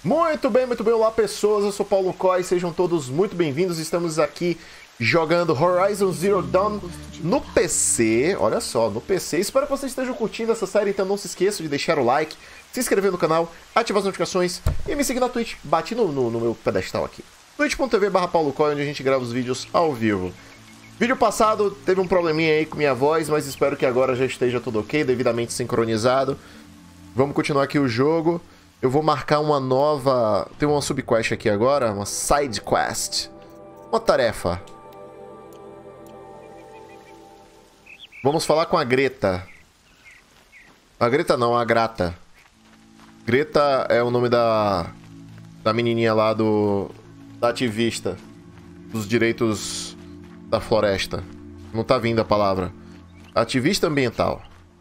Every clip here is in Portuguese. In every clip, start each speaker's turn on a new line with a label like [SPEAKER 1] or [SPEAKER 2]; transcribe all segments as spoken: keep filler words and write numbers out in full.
[SPEAKER 1] Muito bem, muito bem, olá pessoas, eu sou Paulo Coy, sejam todos muito bem-vindos. Estamos aqui jogando Horizon Zero Dawn no P C, olha só, no P C. Espero que vocês estejam curtindo essa série, então não se esqueçam de deixar o like, se inscrever no canal, ativar as notificações e me seguir na Twitch. Bate no, no, no meu pedestal aqui, twitch ponto tv barra paulo coy, onde a gente grava os vídeos ao vivo. Vídeo passado teve um probleminha aí com minha voz, mas espero que agora já esteja tudo ok, devidamente sincronizado. Vamos continuar aqui o jogo. Eu vou marcar uma nova... Tem uma subquest aqui agora, uma side quest. Uma tarefa. Vamos falar com a Greta. A Greta não, a Grata. Greta é o nome da... Da menininha lá do... Da ativista. Dos direitos da floresta. Não tá vindo a palavra. Ativista ambiental.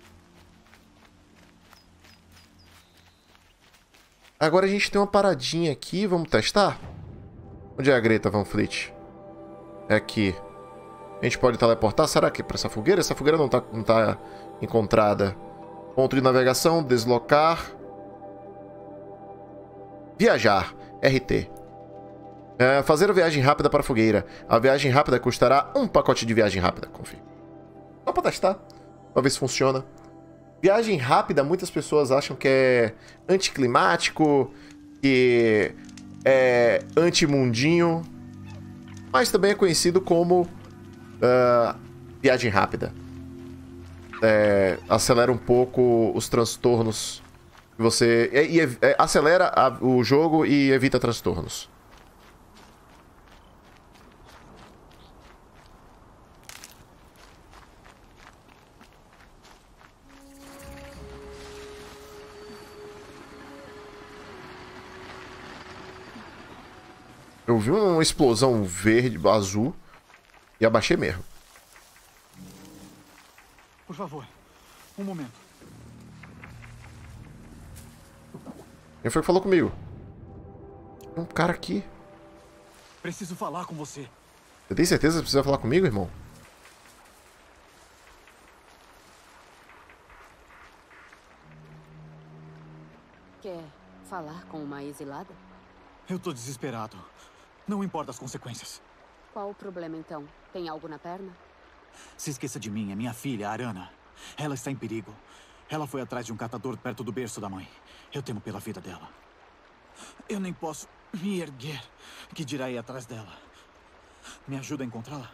[SPEAKER 1] Agora a gente tem uma paradinha aqui, vamos testar? Onde é a Greta Van Fleet? É aqui. A gente pode teleportar? Será que é pra essa fogueira? Essa fogueira não tá, não tá encontrada. Ponto de navegação, deslocar. Viajar, R T. É, fazer a viagem rápida para a fogueira. A viagem rápida custará um pacote de viagem rápida, confia. Só pra testar, pra ver se funciona. Viagem rápida, muitas pessoas acham que é anticlimático, que é antimundinho, mas também é conhecido como uh, viagem rápida. É, acelera um pouco os transtornos. Você e, e, é, acelera a, o jogo e evita transtornos. Eu vi uma explosão verde, azul, e abaixei mesmo.
[SPEAKER 2] Por favor, um momento.
[SPEAKER 1] Quem foi que falou comigo? Tem um cara aqui.
[SPEAKER 2] Preciso falar com você.
[SPEAKER 1] Você tem certeza que precisa falar comigo, irmão?
[SPEAKER 3] Quer falar com uma exilada?
[SPEAKER 2] Eu tô desesperado. Não importa as consequências.
[SPEAKER 3] Qual o problema, então? Tem algo na perna?
[SPEAKER 2] Se esqueça de mim, é minha filha, Arana. Ela está em perigo. Ela foi atrás de um catador perto do berço da mãe. Eu temo pela vida dela. Eu nem posso me erguer. Que dirá ir atrás dela? Me ajuda a encontrá-la?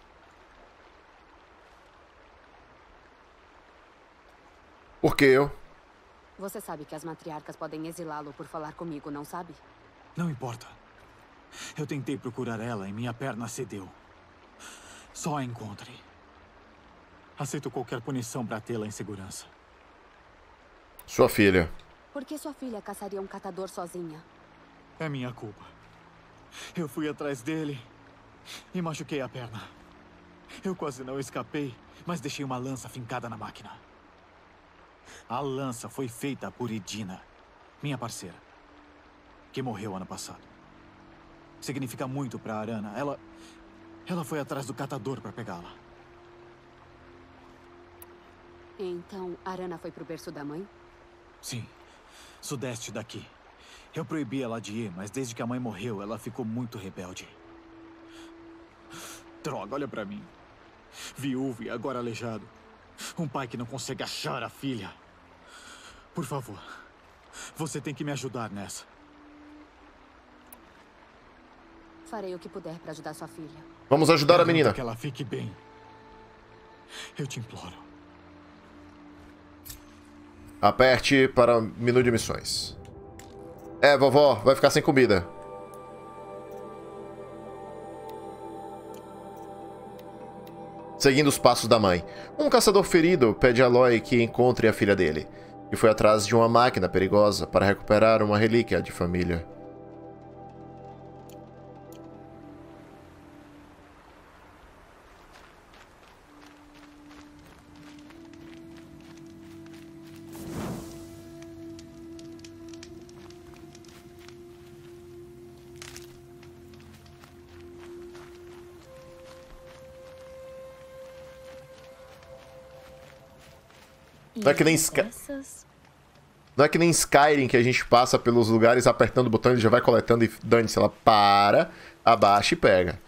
[SPEAKER 1] Por que eu?
[SPEAKER 3] Você sabe que as matriarcas podem exilá-lo por falar comigo, não sabe?
[SPEAKER 2] Não importa. Eu tentei procurar ela e minha perna cedeu. Só a encontre. Aceito qualquer punição para tê-la em segurança.
[SPEAKER 1] Sua filha.
[SPEAKER 3] Por que sua filha caçaria um catador sozinha?
[SPEAKER 2] É minha culpa. Eu fui atrás dele e machuquei a perna. Eu quase não escapei, mas deixei uma lança fincada na máquina. A lança foi feita por Idina, minha parceira, que morreu ano passado. Significa muito para Arana. Ela... Ela foi atrás do catador para pegá-la.
[SPEAKER 3] Então, Arana foi pro berço da mãe?
[SPEAKER 2] Sim. Sudeste daqui. Eu proibi ela de ir, mas desde que a mãe morreu, ela ficou muito rebelde. Droga, olha pra mim. Viúvo e agora aleijado. Um pai que não consegue achar a filha. Por favor, você tem que me ajudar nessa.
[SPEAKER 3] Farei o que puder para ajudar sua filha.
[SPEAKER 1] Vamos ajudar a menina.
[SPEAKER 2] Que ela fique bem. Eu te imploro.
[SPEAKER 1] Aperte para menu de missões. É, vovó, vai ficar sem comida. Seguindo os passos da mãe. Um caçador ferido pede a Aloy que encontre a filha dele, que foi atrás de uma máquina perigosa para recuperar uma relíquia de família. Não é que nem Sky...
[SPEAKER 4] Essas
[SPEAKER 1] Não é que nem Skyrim, que a gente passa pelos lugares apertando o botão, ele já vai coletando e dane-se, ela para, abaixa e pega.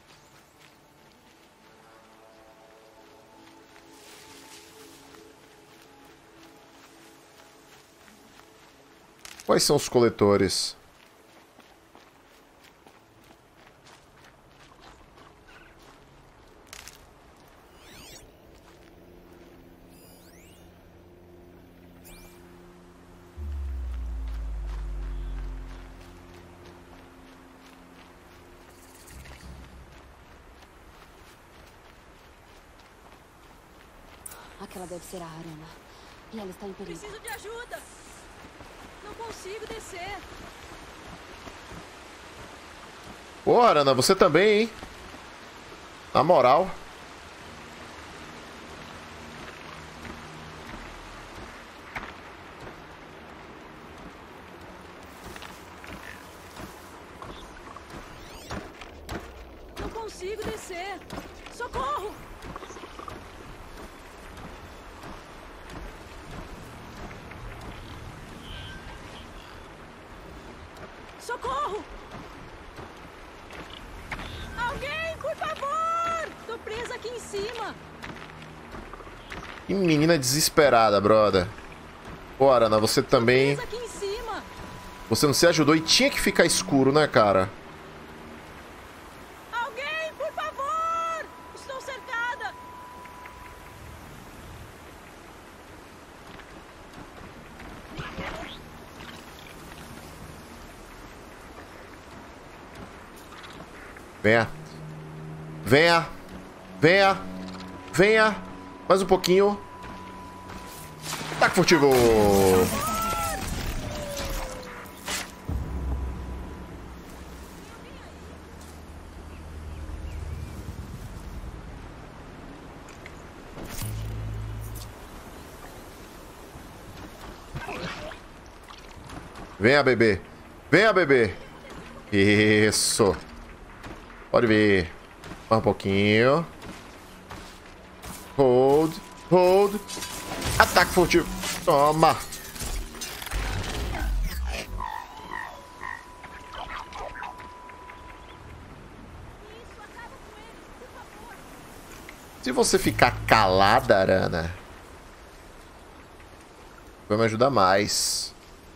[SPEAKER 1] Quais são os coletores?
[SPEAKER 3] Aquela deve ser a Arana. E ela está em perigo.
[SPEAKER 4] Preciso de ajuda! Não consigo descer.
[SPEAKER 1] Pô, Arana, você também, hein? Na moral.
[SPEAKER 4] Não consigo descer. Socorro! Socorro! Alguém, por favor! Tô presa aqui em cima.
[SPEAKER 1] Que menina desesperada, brother. Pô, Arana, você também...
[SPEAKER 4] Tô presa aqui em cima.
[SPEAKER 1] Você não se ajudou e tinha que ficar escuro, né, cara?
[SPEAKER 4] Alguém, por favor! Estou cercada.
[SPEAKER 1] Venha. Venha. Venha. Venha. Mais um pouquinho. Ataque furtivo. Venha, bebê. Venha, bebê. Isso. Pode vir. Mais um pouquinho. Hold. Hold. Ataque furtivo. Toma. Se você ficar calada, Arana, vai me ajudar mais.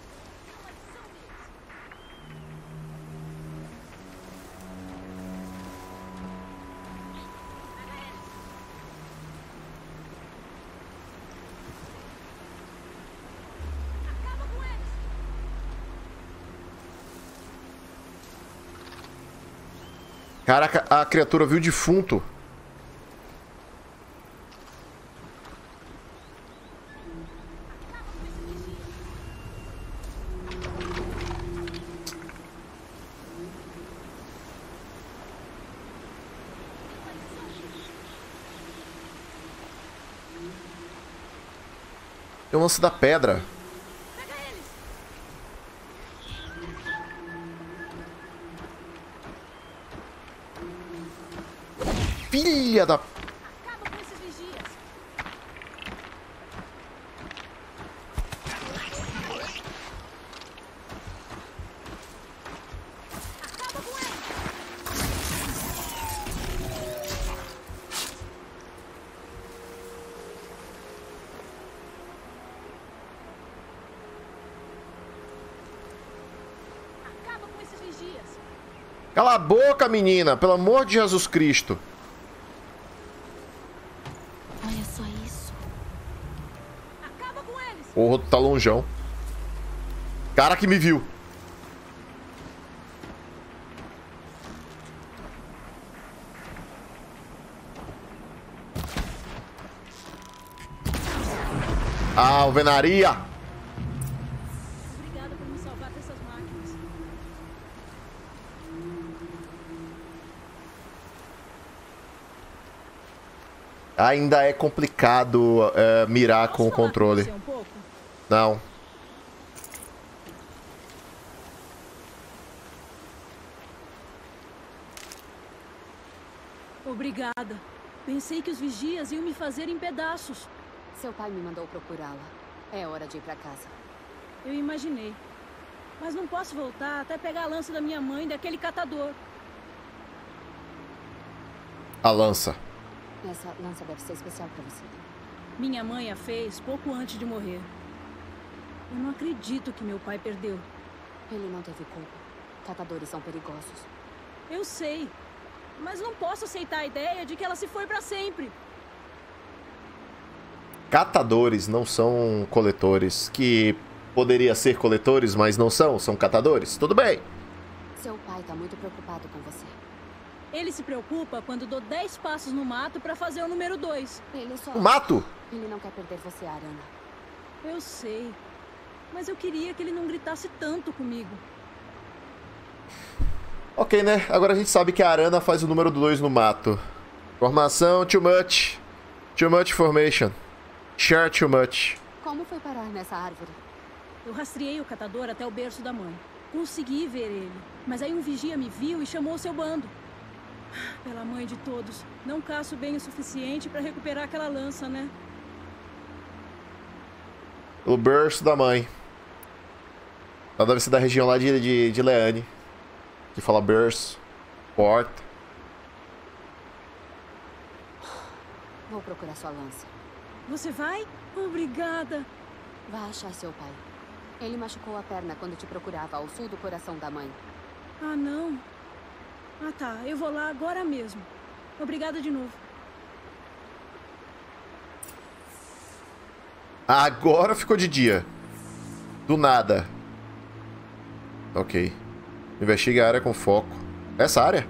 [SPEAKER 1] Caraca, a criatura viu o defunto. Tem o lance da pedra. Filha da...
[SPEAKER 4] Acaba com esses vigias. Acaba com eles. Acaba com esses vigias.
[SPEAKER 1] Cala a boca, menina. Pelo amor de Jesus Cristo.
[SPEAKER 4] Olha só isso. Acaba com eles.
[SPEAKER 1] O outro tá longeão. Cara que me viu. Ah, alvenaria.
[SPEAKER 4] Obrigada por me salvar dessas máquinas.
[SPEAKER 1] Ainda é complicado é, mirar com o
[SPEAKER 4] Posso falar
[SPEAKER 1] controle.
[SPEAKER 4] com você um pouco?
[SPEAKER 1] Não.
[SPEAKER 4] Obrigada. Pensei que os vigias iam me fazer em pedaços.
[SPEAKER 3] Seu pai me mandou procurá-la. É hora de ir pra casa.
[SPEAKER 4] Eu imaginei. Mas não posso voltar até pegar a lança da minha mãe daquele catador.
[SPEAKER 1] A lança.
[SPEAKER 3] Essa lança deve ser especial pra você.
[SPEAKER 4] Minha mãe a fez pouco antes de morrer. Eu não acredito que meu pai perdeu.
[SPEAKER 3] Ele não teve culpa. Catadores são perigosos.
[SPEAKER 4] Eu sei. Mas não posso aceitar a ideia de que ela se foi pra sempre.
[SPEAKER 1] Catadores não são coletores. Que poderia ser coletores, mas não são. São catadores. Tudo bem.
[SPEAKER 3] Seu pai tá muito preocupado com você.
[SPEAKER 4] Ele se preocupa quando dou dez passos no mato pra fazer o número dois.
[SPEAKER 3] Ele só...
[SPEAKER 1] O mato?
[SPEAKER 3] Ele não quer perder você, Arana.
[SPEAKER 4] Eu sei. Mas eu queria que ele não gritasse tanto comigo.
[SPEAKER 1] Ok, né? Agora a gente sabe que a Arana faz o número dois no mato. Formação, too much. Too much formation. Share too much.
[SPEAKER 3] Como foi parar nessa árvore?
[SPEAKER 4] Eu rastreei o catador até o berço da mãe. Consegui ver ele. Mas aí um vigia me viu e chamou o seu bando. Pela mãe de todos. Não caço bem o suficiente pra recuperar aquela lança, né?
[SPEAKER 1] O berço da mãe. Ela deve ser da região lá de, de, de Leane. Que fala berço. Porta.
[SPEAKER 3] Vou procurar sua lança.
[SPEAKER 4] Você vai? Obrigada.
[SPEAKER 3] Vá achar seu pai. Ele machucou a perna quando te procurava ao sul do coração da mãe.
[SPEAKER 4] Ah, não. Ah, tá. Eu vou lá agora mesmo. Obrigada de novo.
[SPEAKER 1] Agora ficou de dia. Do nada. Ok. Investigue a área com foco. Essa área?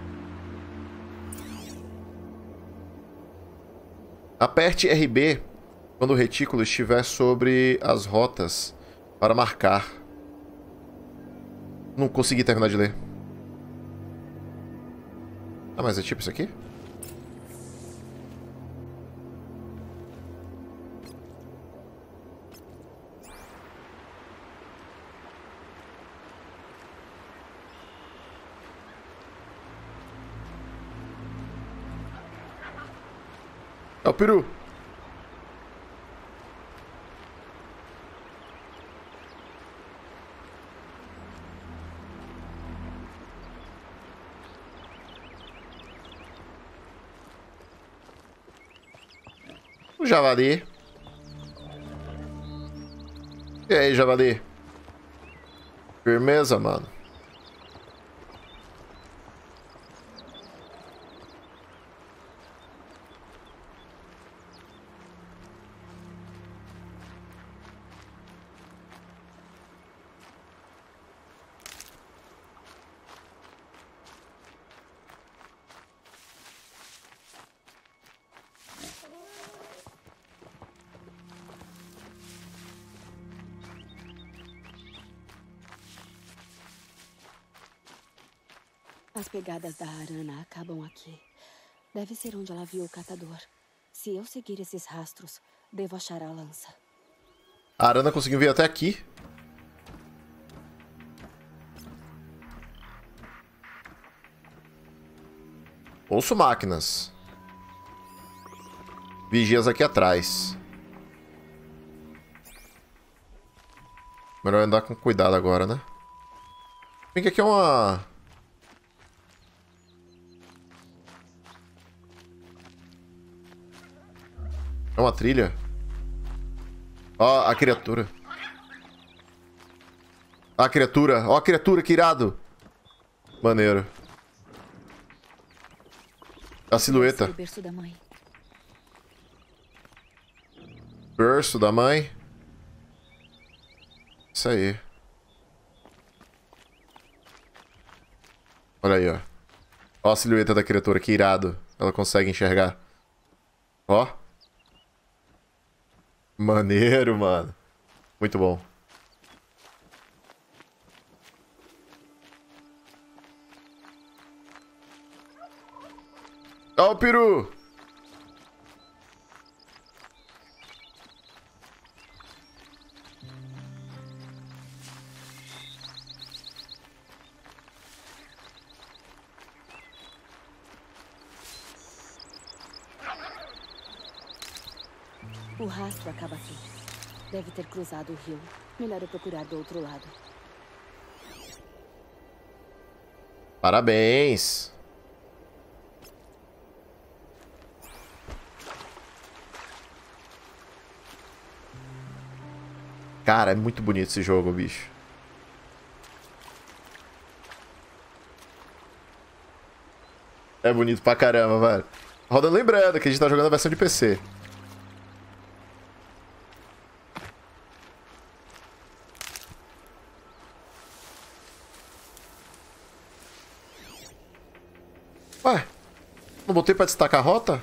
[SPEAKER 1] Aperte R B quando o retículo estiver sobre as rotas para marcar. Não consegui terminar de ler. Ah, mas é tipo isso aqui? É o peru. O javali. E aí, javali? Firmeza, mano.
[SPEAKER 3] As pegadas da Arana acabam aqui. Deve ser onde ela viu o catador. Se eu seguir esses rastros, devo achar a lança.
[SPEAKER 1] A Arana conseguiu vir até aqui. Ouço máquinas. Vigias aqui atrás. Melhor andar com cuidado agora, né? Vem que aqui é uma... É uma trilha. Ó a criatura. Ó a criatura. Ó a criatura, que irado. Maneiro. A silhueta.
[SPEAKER 3] O berço da mãe.
[SPEAKER 1] Berço da mãe. Isso aí. Olha aí, ó. Ó a silhueta da criatura, que irado. Ela consegue enxergar. Ó. Maneiro, mano. Muito bom. Ó o peru!
[SPEAKER 3] O rastro acaba aqui. Deve ter cruzado o rio. Melhor eu procurar do outro lado.
[SPEAKER 1] Parabéns. Cara, é muito bonito esse jogo, bicho. É bonito pra caramba, velho. Roda lembrando que a gente tá jogando a versão de P C. Ué, não botei pra destacar a rota?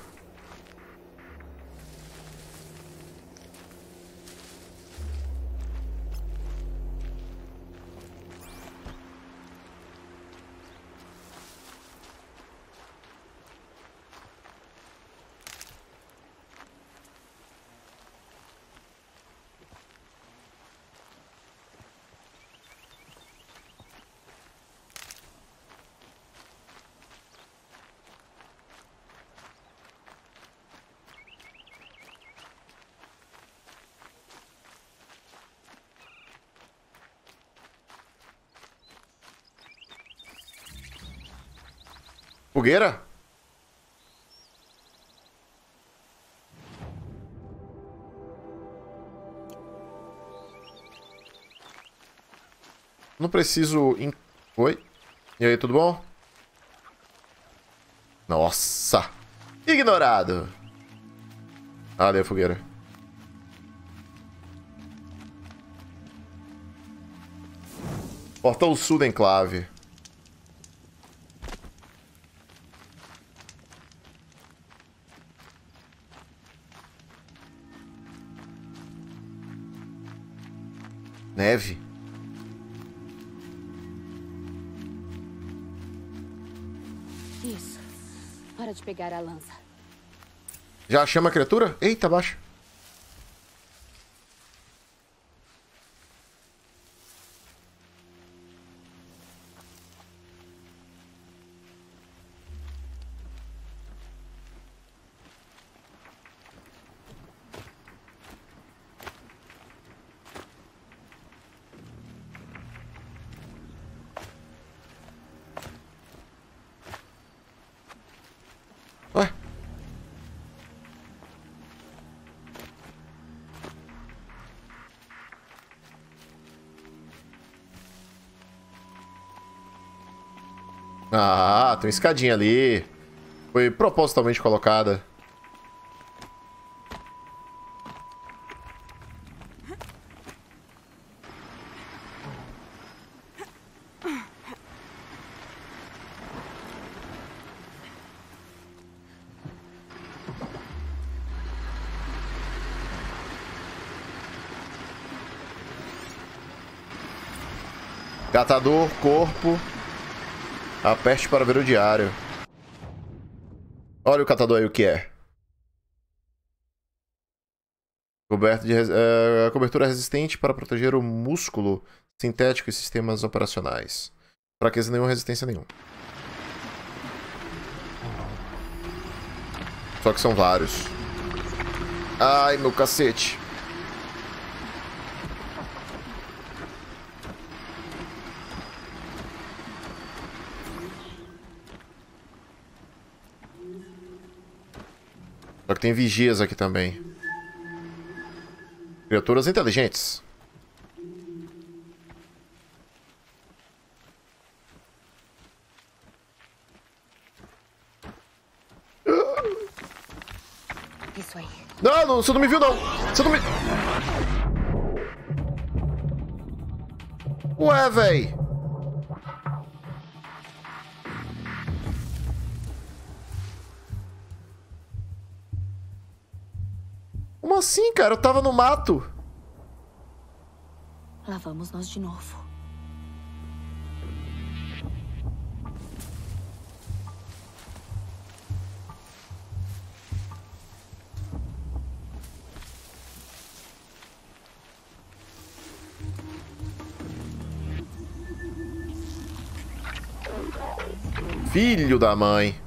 [SPEAKER 1] Fogueira? Não preciso... In... Oi? E aí, tudo bom? Nossa! Ignorado! Ali a fogueira. Portão sul da enclave. Neve.
[SPEAKER 3] Isso. Hora de pegar a lança.
[SPEAKER 1] Já chama a criatura? Eita, baixo. Ué? Ah, tem uma escadinha ali. Foi propositalmente colocada. Catador, corpo. Aperte para ver o diário. Olha o catador aí, o que é. Coberto de res... uh, cobertura resistente para proteger o músculo sintético e sistemas operacionais. Fraqueza nenhuma, resistência nenhuma. Só que são vários. Ai, meu cacete. Só que tem vigias aqui também. Criaturas inteligentes.
[SPEAKER 3] Isso aí.
[SPEAKER 1] Não, não, você não me viu, não. Você não me... Ué, véi. Como assim, cara? Eu tava no mato.
[SPEAKER 3] Lá vamos nós de novo.
[SPEAKER 1] Filho da mãe.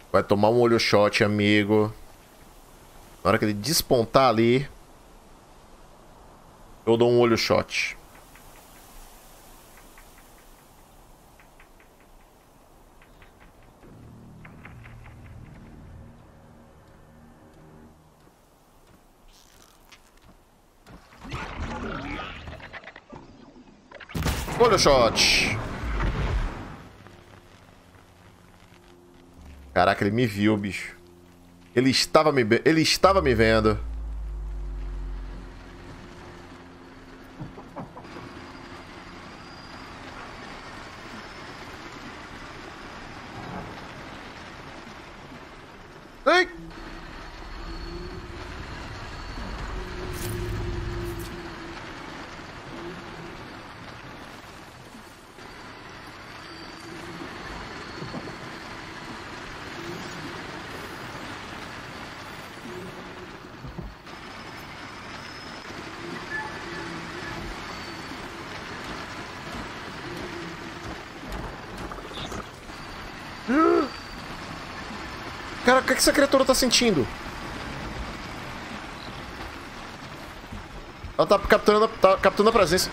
[SPEAKER 1] Vai tomar um olho shot, amigo. Na hora que ele despontar ali, eu dou um olho shot. Olho shot. Caraca, ele me viu, bicho. Ele estava me, ele estava me vendo. Ai! Cara, o que essa criatura tá sentindo? Ela tá capturando, tá capturando a presença.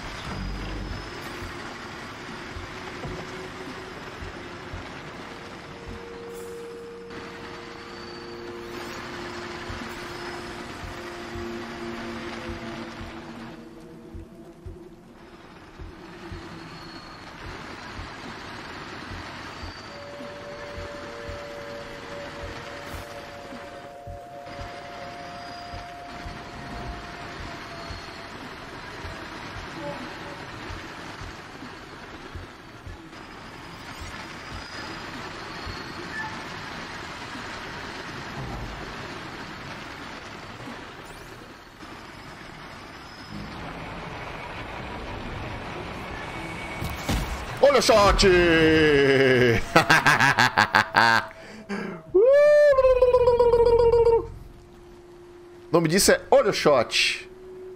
[SPEAKER 1] Olha o shot! O nome disso é olho shot.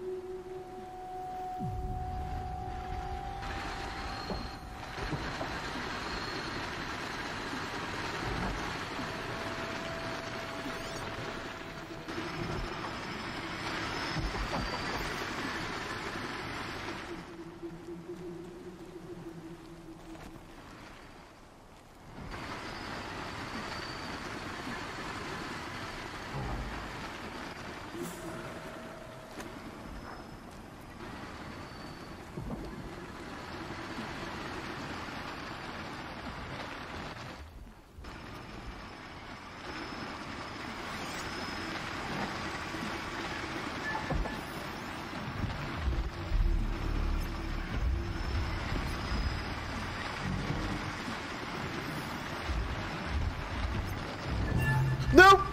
[SPEAKER 1] Não!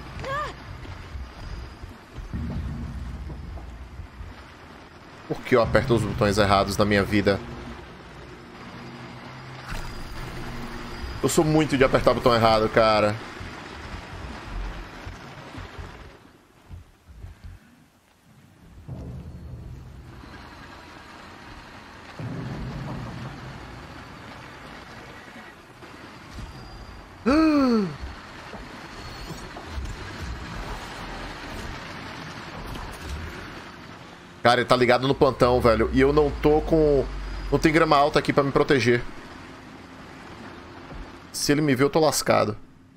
[SPEAKER 1] Por que eu aperto os botões errados na minha vida? Eu sou muito de apertar o botão errado, cara. Cara, ele tá ligado no plantão, velho. E eu não tô com... Não tem grama alta aqui pra me proteger. Se ele me ver, eu tô lascado.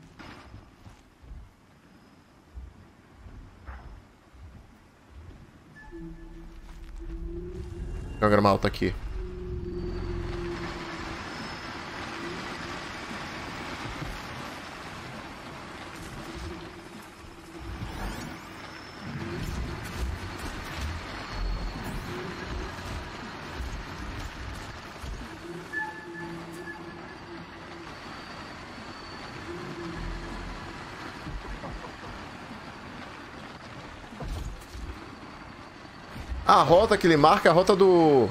[SPEAKER 1] Tem uma grama alta aqui. A rota que ele marca é a rota do...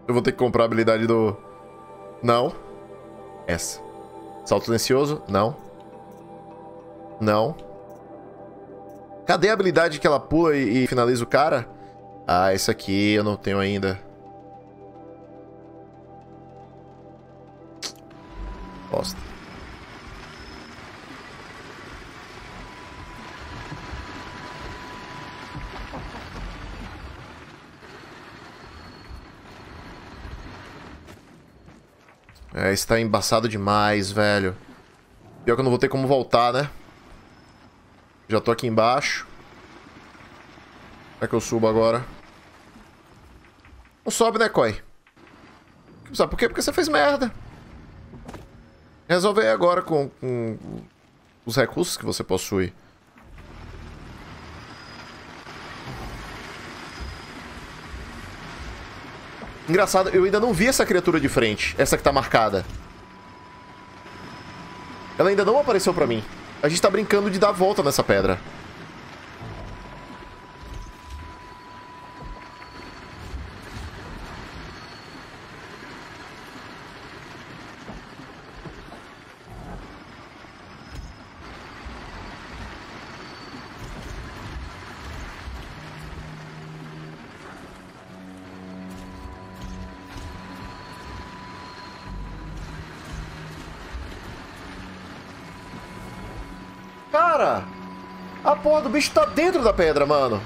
[SPEAKER 1] Eu vou ter que comprar a habilidade do... Não. Essa. Salto silencioso? Não. Não. Cadê a habilidade que ela pula e, e finaliza o cara? Ah, esse aqui eu não tenho ainda. Bosta. É, esse tá embaçado demais, velho. Pior que eu não vou ter como voltar, né? Já tô aqui embaixo. Como é que eu subo agora? Não sobe, né, Koi? Sabe por quê? Porque você fez merda. Resolve aí agora com, com os recursos que você possui. Engraçado, eu ainda não vi essa criatura de frente. Essa que tá marcada. Ela ainda não apareceu pra mim. A gente tá brincando de dar volta nessa pedra. Cara, a porra do bicho tá dentro da pedra, mano.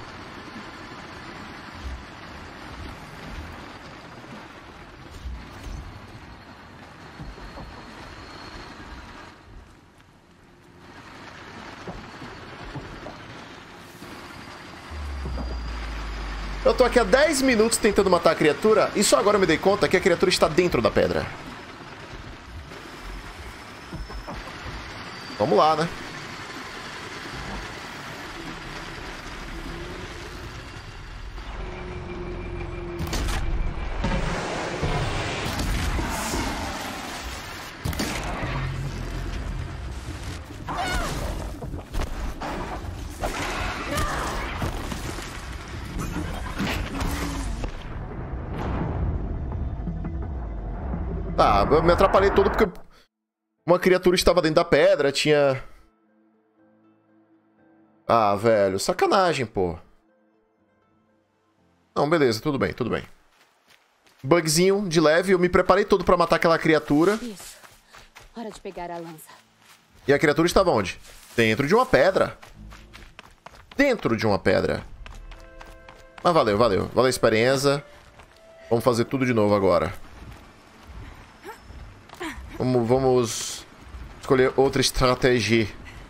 [SPEAKER 1] Eu tô aqui há dez minutos tentando matar a criatura e só agora eu me dei conta que a criatura está dentro da pedra. Vamos lá, né? Tá, eu me atrapalhei todo porque uma criatura estava dentro da pedra, tinha... Ah, velho, sacanagem, pô. Não, beleza, tudo bem, tudo bem. Bugzinho de leve, eu me preparei todo pra matar aquela criatura.
[SPEAKER 3] Isso. Hora de pegar a lança.
[SPEAKER 1] E a criatura estava onde? Dentro de uma pedra. Dentro de uma pedra. Mas valeu, valeu. Valeu a experiência. Vamos fazer tudo de novo agora. Vamos, vamos escolher outra estratégia.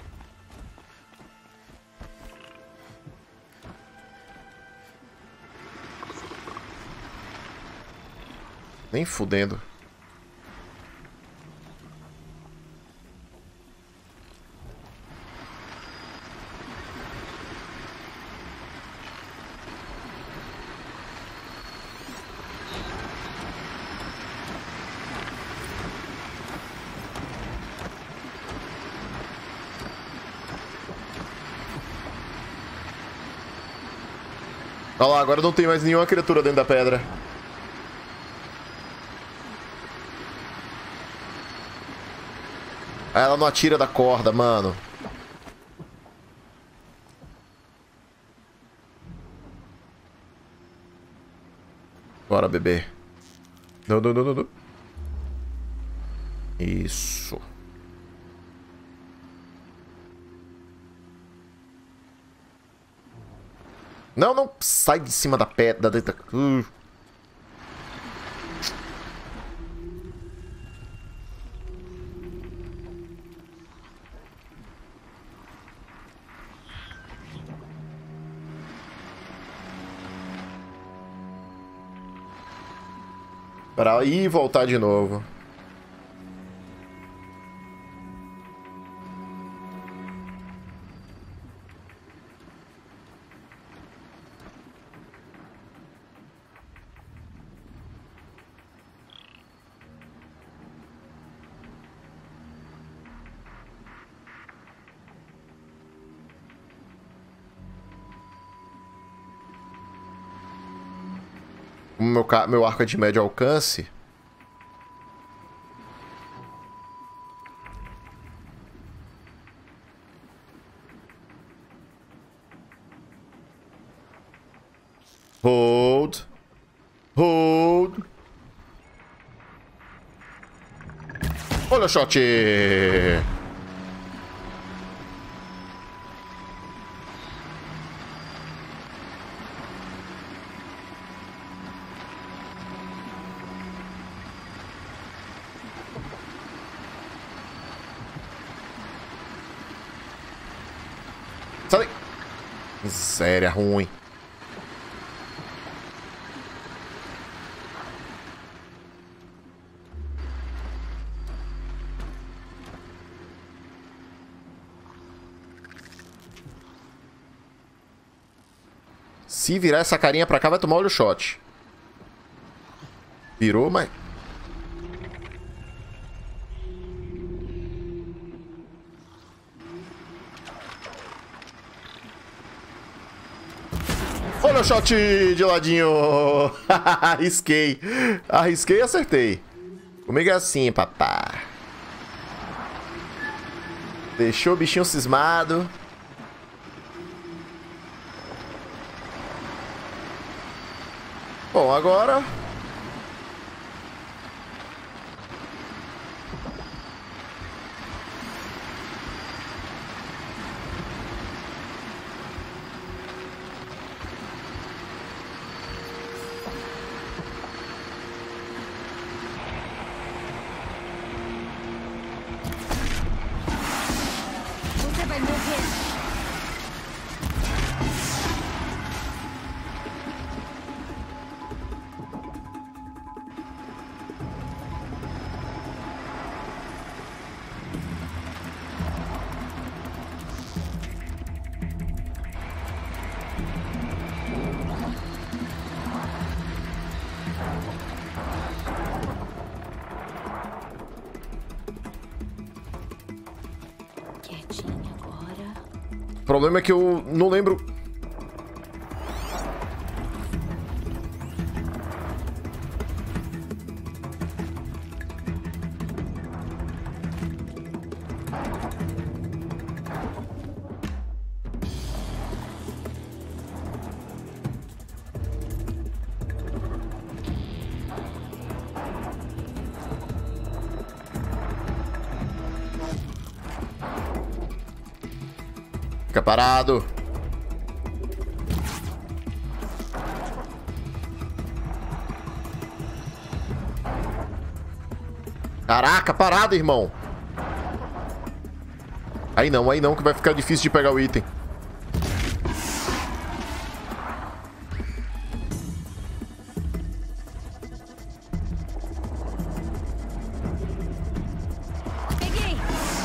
[SPEAKER 1] Nem fudendo. Olha lá, agora não tem mais nenhuma criatura dentro da pedra. Ela não atira da corda, mano. Bora, bebê. Não, não, não, não, não. Isso. Não, não. Sai de cima da pedra. Da... Uh. Para ir e voltar de novo. Como meu, ca... meu arco é de médio alcance... Hold. Hold. Olha o shot. Sai daí. Miséria ruim. Se virar essa carinha pra cá, vai tomar olho shot. Virou, mas... Olha o shot de ladinho. Arrisquei. Arrisquei e acertei. Comigo é assim, papá. Deixou o bichinho cismado. Bom, agora...
[SPEAKER 3] Você vai morrer. Quietinha agora.
[SPEAKER 1] O problema é que eu não lembro... Fica parado. Caraca, parado, irmão. Aí não, aí não, que vai ficar difícil de pegar o item.
[SPEAKER 3] Peguei.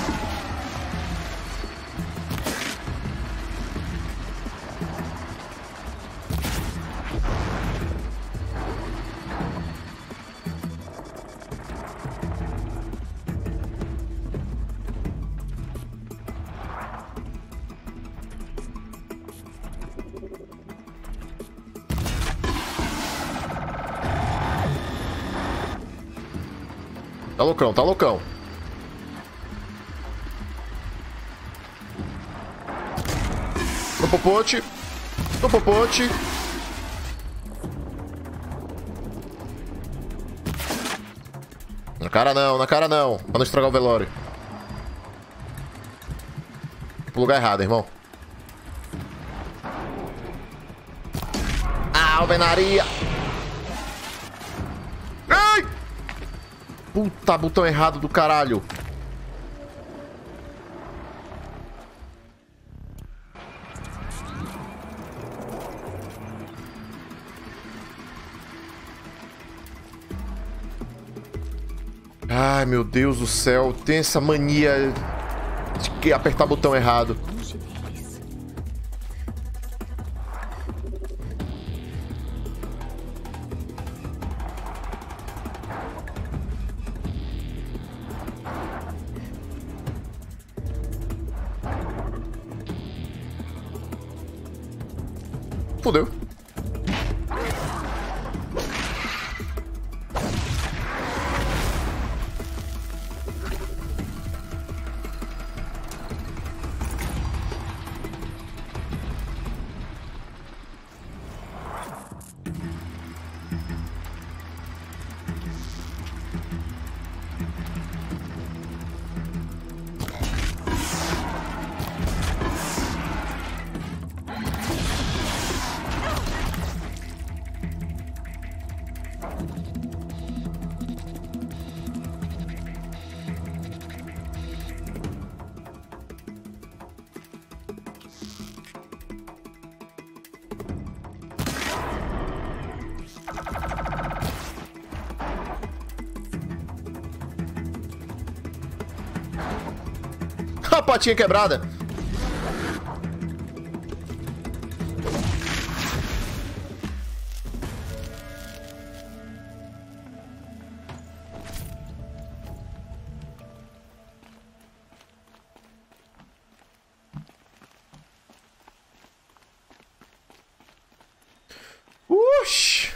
[SPEAKER 1] Tá loucão, tá loucão. No popote. No popote. Na cara não, na cara não. Pra não estragar o velório. Pro lugar errado, irmão. Ah, alvenaria. Ai! Puta, botão errado do caralho. Ai, meu Deus do céu. Tem essa mania de que apertar botão errado. Fudeu. patinha quebrada. Uxi.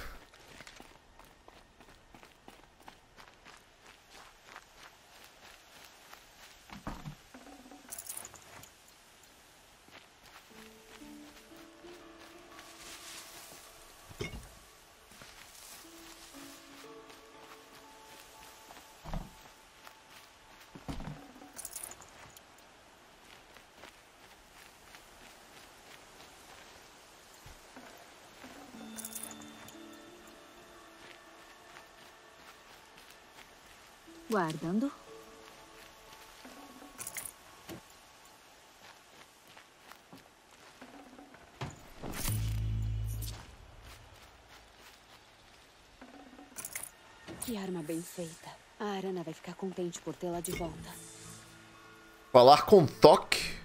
[SPEAKER 3] Guardando. Que arma bem feita. A Arana vai ficar contente por tê-la de volta.
[SPEAKER 1] Falar com toque.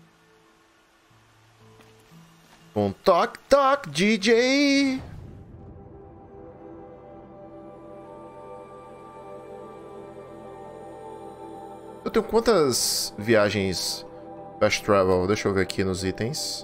[SPEAKER 1] Com toque, toque, D J. Eu tenho quantas viagens fast travel? Deixa eu ver aqui nos itens.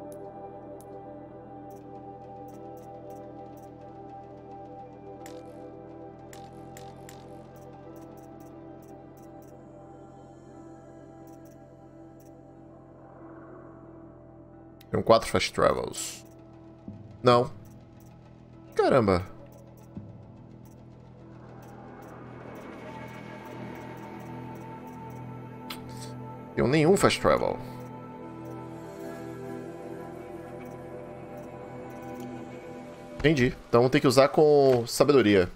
[SPEAKER 1] Tenho quatro fast travels. Não. Caramba. Tenho nenhum fast travel. Entendi. Então tem que usar com sabedoria.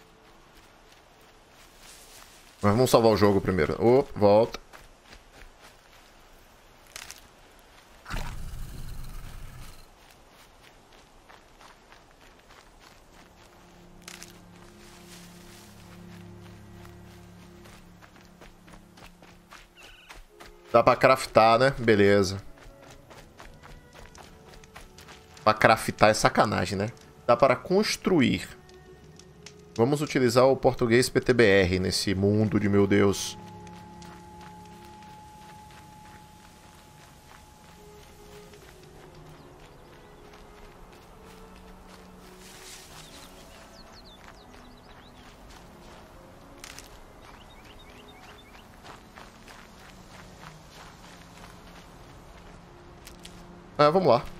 [SPEAKER 1] Mas vamos salvar o jogo primeiro. Oh, volta. Dá pra craftar, né? Beleza. Pra craftar é sacanagem, né? Dá para construir. Vamos utilizar o português P T B R nesse mundo de meu Deus. Ah, vamos lá.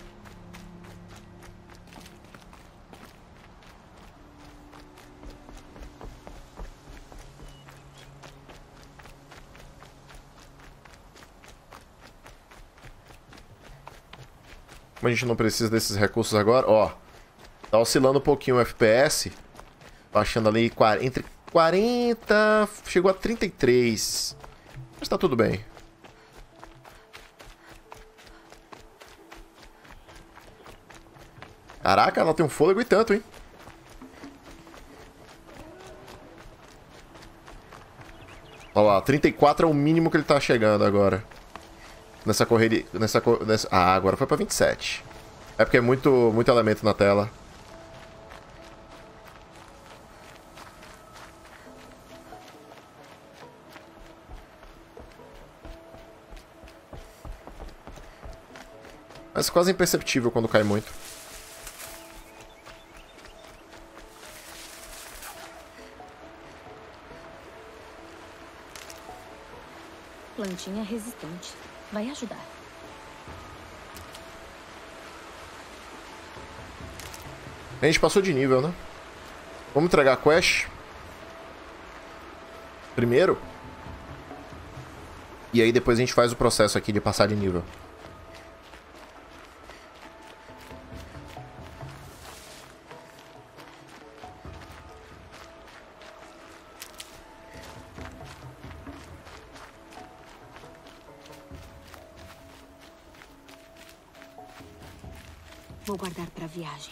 [SPEAKER 1] Como a gente não precisa desses recursos agora, ó. Tá oscilando um pouquinho o F P S. Baixando ali entre quarenta... Chegou a trinta e três. Mas tá tudo bem. Caraca, ela tem um fôlego e tanto, hein? Olha lá, trinta e quatro é o mínimo que ele tá chegando agora. Nessa correria... Nessa, nessa... Ah, agora foi pra vinte e sete. É porque é muito, muito elemento na tela. Mas quase imperceptível quando cai muito.
[SPEAKER 3] Plantinha resistente. Vai ajudar.
[SPEAKER 1] A gente passou de nível, né? Vamos entregar a quest. Primeiro. E aí depois a gente faz o processo aqui de passar de nível.
[SPEAKER 3] Vou guardar para a viagem.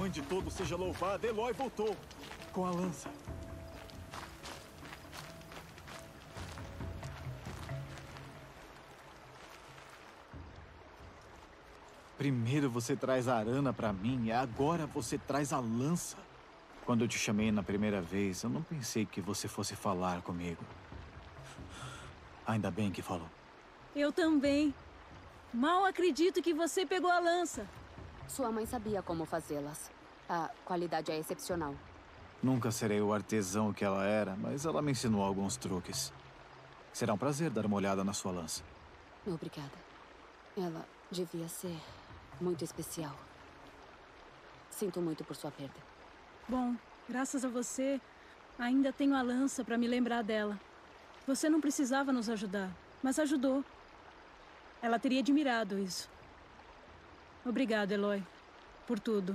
[SPEAKER 2] Mãe de todos seja louvada, Eloy voltou com a lança. Primeiro você traz a arana pra mim e agora você traz a lança. Quando eu te chamei na primeira vez, eu não pensei que você fosse falar comigo. Ainda bem que falou.
[SPEAKER 4] Eu também. Mal acredito que você pegou a lança.
[SPEAKER 3] Sua mãe sabia como fazê-las. A qualidade é excepcional.
[SPEAKER 2] Nunca serei o artesão que ela era, mas ela me ensinou alguns truques. Será um prazer dar uma olhada na sua lança.
[SPEAKER 3] Obrigada. Ela devia ser muito especial. Sinto muito por sua perda.
[SPEAKER 4] Bom, graças a você, ainda tenho a lança para me lembrar dela. Você não precisava nos ajudar, mas ajudou. Ela teria admirado isso. Obrigada, Eloy, por tudo.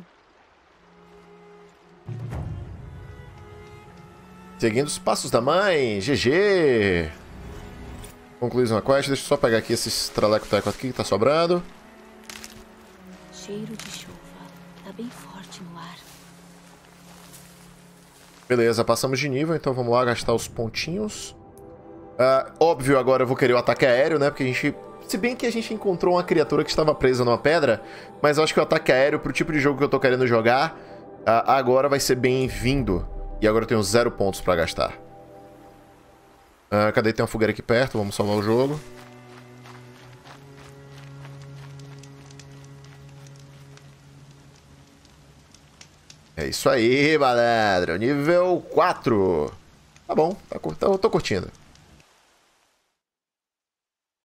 [SPEAKER 1] Seguindo os passos da mãe, G G. Concluímos uma quest, deixa eu só pegar aqui esses traleco-teco aqui que tá sobrando.
[SPEAKER 3] Cheiro de chuva. Tá bem forte no ar.
[SPEAKER 1] Beleza, passamos de nível, então vamos lá gastar os pontinhos. Uh, óbvio, agora eu vou querer o ataque aéreo, né? Porque a gente... Se bem que a gente encontrou uma criatura que estava presa numa pedra, mas eu acho que o ataque aéreo, pro tipo de jogo que eu tô querendo jogar, uh, agora vai ser bem-vindo. E agora eu tenho zero pontos pra gastar. Uh, cadê? Tem uma fogueira aqui perto, vamos salvar o jogo. É isso aí, malandro. Nível quatro. Tá bom, tá, tá, eu tô curtindo.